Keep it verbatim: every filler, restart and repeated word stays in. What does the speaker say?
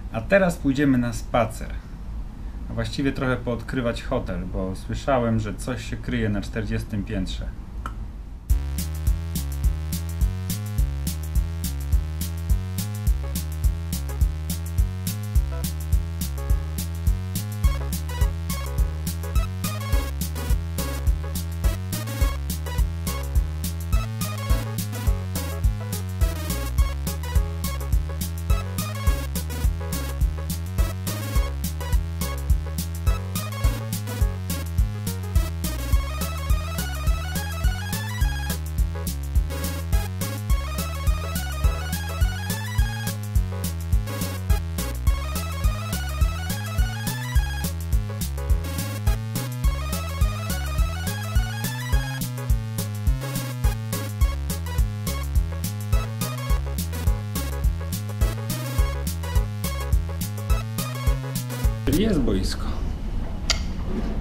A teraz pójdziemy na spacer. A właściwie trochę poodkrywać hotel, bo słyszałem, że coś się kryje na czterdziestym piętrze. Jest boisko.